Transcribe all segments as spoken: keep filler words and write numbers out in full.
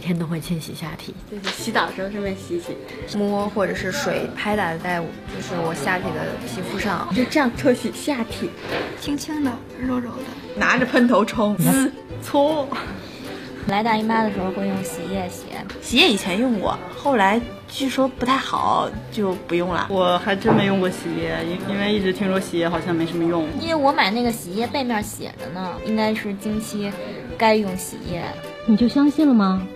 天都会清洗下体。 就是洗澡的时候顺便洗洗， 摸或者是水拍打在就是我下体的皮肤上， 就这样搓洗下体， 轻轻的、柔柔的， 拿着喷头冲滋搓。 来大姨妈的时候会用洗液洗， 洗液以前用过，后来据说不太好，就不用了。 我还真没用过洗液，因因为一直听说洗液好像没什么用。 因为我买那个洗液背面写着呢，应该是经期该用洗液。 你就相信了吗？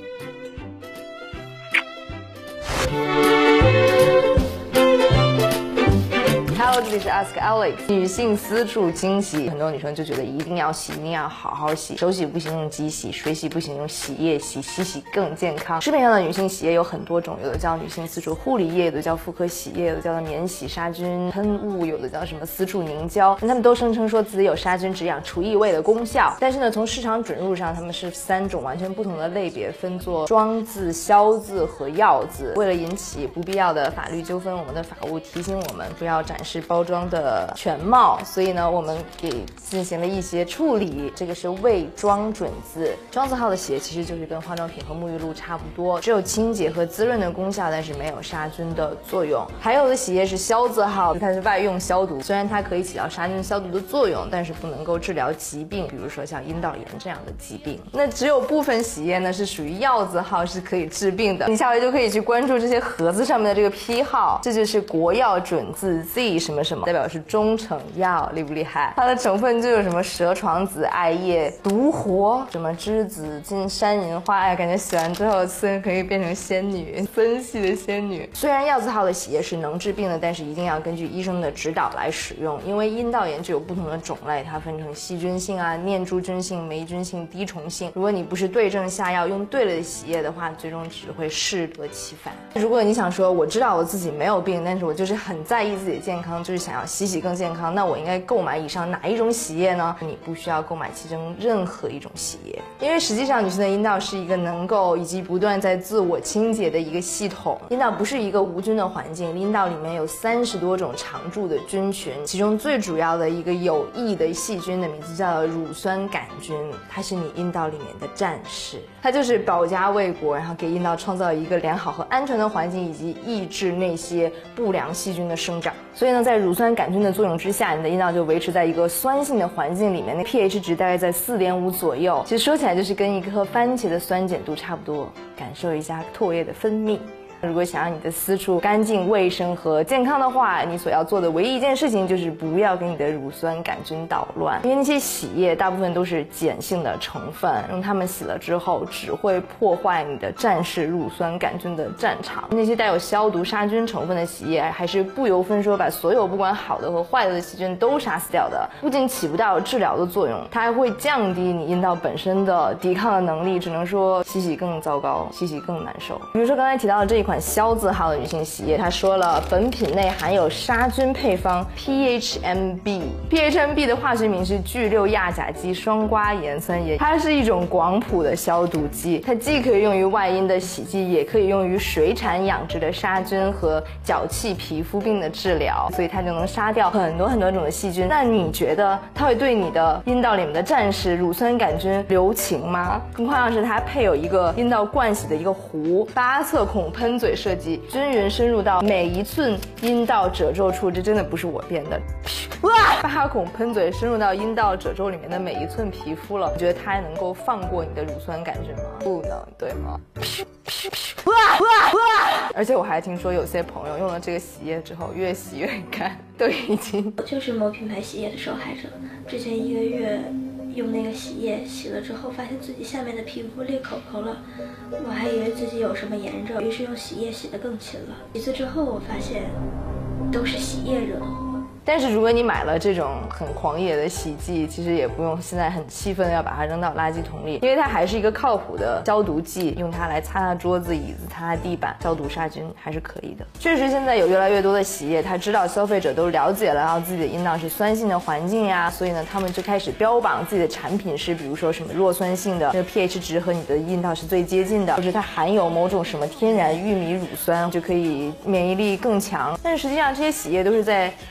Hello， 这里是 Ask Alex。女性私处经洗，很多女生就觉得一定要洗，一定要好好洗，手洗不行用机洗，水洗不行用洗液洗，洗洗更健康。市面上的女性洗液有很多种，有的叫女性私处护理液，有的叫妇科洗液，有的叫做免洗杀菌喷雾，有的叫什么私处凝胶。那他们都声称说自己有杀菌止痒除异味的功效，但是呢，从市场准入上，他们是三种完全不同的类别，分作庄字、消字和药字。为了引起不必要的法律纠纷，我们的法务提醒我们不要展示包装的全貌，所以呢，我们给进行了一些处理。这个是未装准字，庄字号的洗液其实就是跟化妆品和沐浴露差不多，只有清洁和滋润的功效，但是没有杀菌的作用。还有的洗液是消字号，它是外用消毒，虽然它可以起到杀菌消毒的作用，但是不能够治疗疾病，比如说像阴道炎这样的疾病。那只有部分洗液呢是属于药字号，是可以治病的。你下回就可以去关注这些盒子上面的这个批号，这就是国药准字 Z 什么什么，代表是中成药，厉不厉害？它的成分就有什么蛇床子、艾叶、独活、什么栀子、金山银花，哎，感觉洗完之后森可以变成仙女，森系的仙女。虽然药字号的洗液是能治病的，但是一定要根据医生的指导来使用，因为阴道炎就有不同的种类，它分成细菌性啊、念珠菌性、霉菌性、滴虫性。如果你不是对症下药，用对了的洗液的话，最终只会适得其反。如果你想说我知道我自己没有病，但是我就是很在意自己的健康，就是想要洗洗更健康，那我应该购买以上哪一种洗液呢？你不需要购买其中任何一种洗液，因为实际上女性的阴道是一个能够以及不断在自我清洁的一个系统。阴道不是一个无菌的环境，阴道里面有三十多种常驻的菌群，其中最主要的一个有益的细菌的名字叫乳酸杆菌，它是你阴道里面的战士，它就是保家卫国，然后给阴道创造一个良好和安全的环境，以及抑制那些不良细菌的生长。所以呢，在乳酸杆菌的作用之下，你的阴道就维持在一个酸性的环境里面，那 pH 值大概在 四点五 左右。其实说起来就是跟一颗番茄的酸碱度差不多，感受一下唾液的分泌。如果想让你的私处干净、卫生和健康的话，你所要做的唯一一件事情就是不要给你的乳酸杆菌捣乱，因为那些洗液大部分都是碱性的成分，用它们洗了之后只会破坏你的战士乳酸杆菌的战场。那些带有消毒杀菌成分的洗液还是不由分说把所有不管好的和坏的细菌都杀死掉的，不仅起不到治疗的作用，它还会降低你阴道本身的抵抗的能力，只能说洗洗更糟糕，洗洗更难受。比如说刚才提到的这一款消字号的女性洗液，它说了本品内含有杀菌配方 P H M B，P H M B 的化学名是聚六亚甲基双瓜盐酸盐，它是一种广谱的消毒剂，它既可以用于外阴的洗剂，也可以用于水产养殖的杀菌和脚气皮肤病的治疗，所以它就能杀掉很多很多种的细菌。那你觉得它会对你的阴道里面的战士乳酸杆菌留情吗？更夸张的是它配有一个阴道灌洗的一个壶，八侧孔喷嘴设计，均匀深入到每一寸阴道褶皱处，这真的不是我编的。哇！八孔喷嘴深入到阴道褶皱里面的每一寸皮肤了，你觉得它还能够放过你的乳酸杆菌吗？不能，对吗？哇哇哇！而且我还听说有些朋友用了这个洗液之后，越洗越干，都已经。 我就是某品牌洗液的受害者，之前一个月用那个洗液洗了之后，发现自己下面的皮肤裂口口了，我还以为自己有什么炎症，于是用洗液洗得更勤了。几次之后，我发现都是洗液惹的祸。 但是如果你买了这种很狂野的洗剂，其实也不用现在很气愤要把它扔到垃圾桶里，因为它还是一个靠谱的消毒剂，用它来擦擦桌子、椅子、擦擦地板，消毒杀菌还是可以的。确实现在有越来越多的洗液，它知道消费者都了解了，然后自己的阴道是酸性的环境呀，所以呢他们就开始标榜自己的产品是比如说什么弱酸性的，这个 pH 值和你的阴道是最接近的，或者它含有某种什么天然玉米乳酸，就可以免疫力更强。但是实际上这些洗液都是在外阴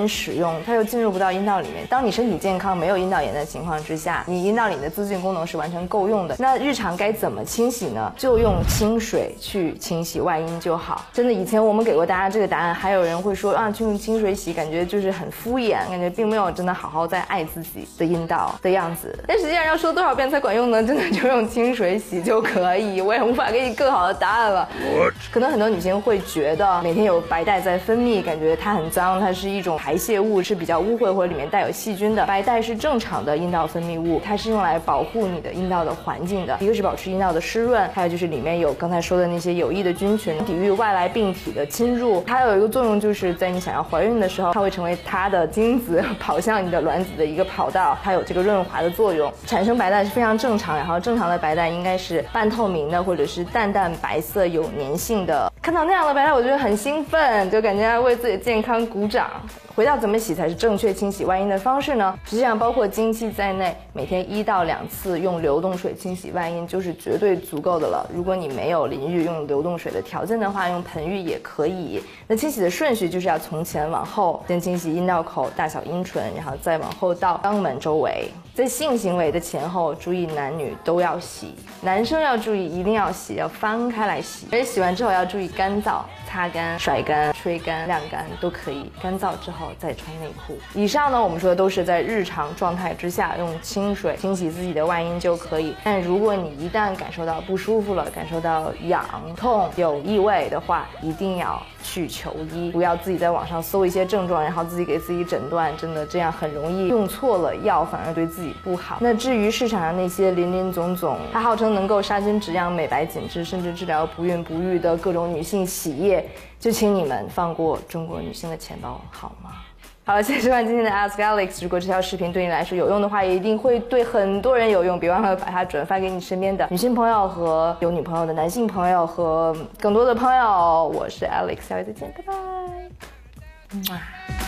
因使用，它又进入不到阴道里面。当你身体健康、没有阴道炎的情况之下，你阴道里的自净功能是完全够用的。那日常该怎么清洗呢？就用清水去清洗外阴就好。真的，以前我们给过大家这个答案，还有人会说啊，去用清水洗，感觉就是很敷衍，感觉并没有真的好好在爱自己的阴道的样子。但实际上要说多少遍才管用呢？真的就用清水洗就可以，我也无法给你更好的答案了。可能很多女性会觉得每天有白带在分泌，感觉它很脏，它是一种排泄物，是比较污秽或者里面带有细菌的。白带是正常的阴道分泌物，它是用来保护你的阴道的环境的，一个是保持阴道的湿润，还有就是里面有刚才说的那些有益的菌群，抵御外来病体的侵入。它有一个作用，就是在你想要怀孕的时候，它会成为它的精子跑向你的卵子的一个跑道，它有这个润滑的作用。产生白带是非常正常，然后正常的白带应该是半透明的，或者是淡淡白色有粘性的。看到那样的白带，我觉得很兴奋，就感觉要为自己的健康鼓掌。回到怎么洗才是正确清洗外阴的方式呢？实际上包括经期在内，每天一到两次用流动水清洗外阴就是绝对足够的了。如果你没有淋浴用流动水的条件的话，用盆浴也可以。那清洗的顺序就是要从前往后，先清洗阴道口、大小阴唇，然后再往后到肛门周围。在性行为的前后，注意男女都要洗，男生要注意一定要洗，要翻开来洗，而洗完之后要注意干燥，擦干、甩干、吹干、晾干都可以。干燥之后再穿内裤。以上呢，我们说的都是在日常状态之下用清水清洗自己的外阴就可以。但如果你一旦感受到不舒服了，感受到痒、痛、有异味的话，一定要去求医，不要自己在网上搜一些症状，然后自己给自己诊断，真的这样很容易用错了药，反而对自己不好。那至于市场上那些林林总总，它号称能够杀菌止痒、美白紧致，甚至治疗不孕不育的各种女性洗液，就请你们放过中国女性的钱包好吗？好了，谢谢收看今天的 Ask Alex。如果这条视频对你来说有用的话，也一定会对很多人有用。别忘了把它转发给你身边的女性朋友和有女朋友的男性朋友和更多的朋友。我是 Alex， 下回再见，拜拜。